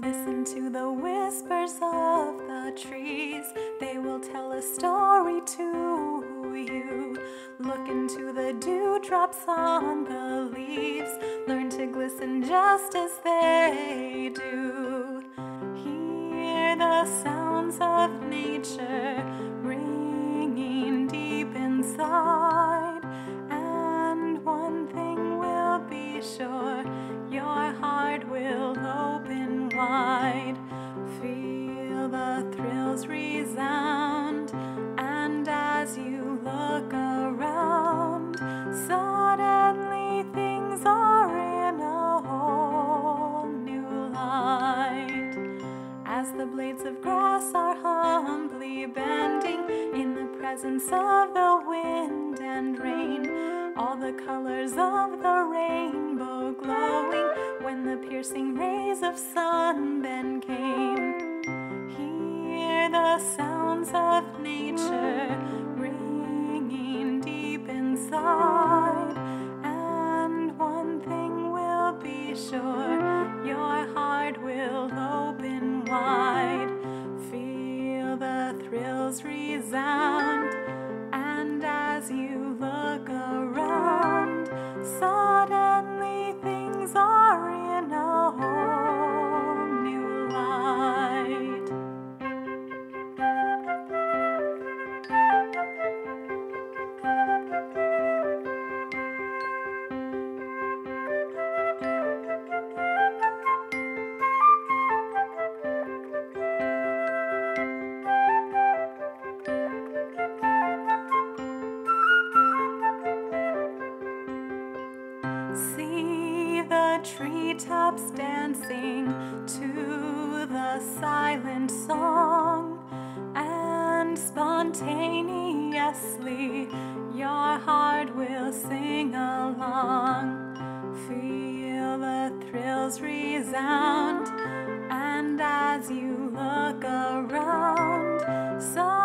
Listen to the whispers of the trees, they will tell a story to you. Look into the dewdrops on the leaves, learn to glisten just as they do. Hear the sounds of nature ringing deep inside, and one thing will be sure, your heart will open wide. Feel the thrills resound, and as you look around, suddenly things are in a whole new light. As the blades of grass are humbly bending in the presence of the wind and rain, all the colors of the rainbow glowing when the piercing rays of sun then came. Hear the sounds of nature ringing deep inside, and one thing will be sure, your heart will open wide. Feel the thrills resound, and as you look around, suddenly things are in a whole new light. See the treetops dancing to the silent song, and spontaneously your heart will sing along. Feel the thrills resound, and as you look around,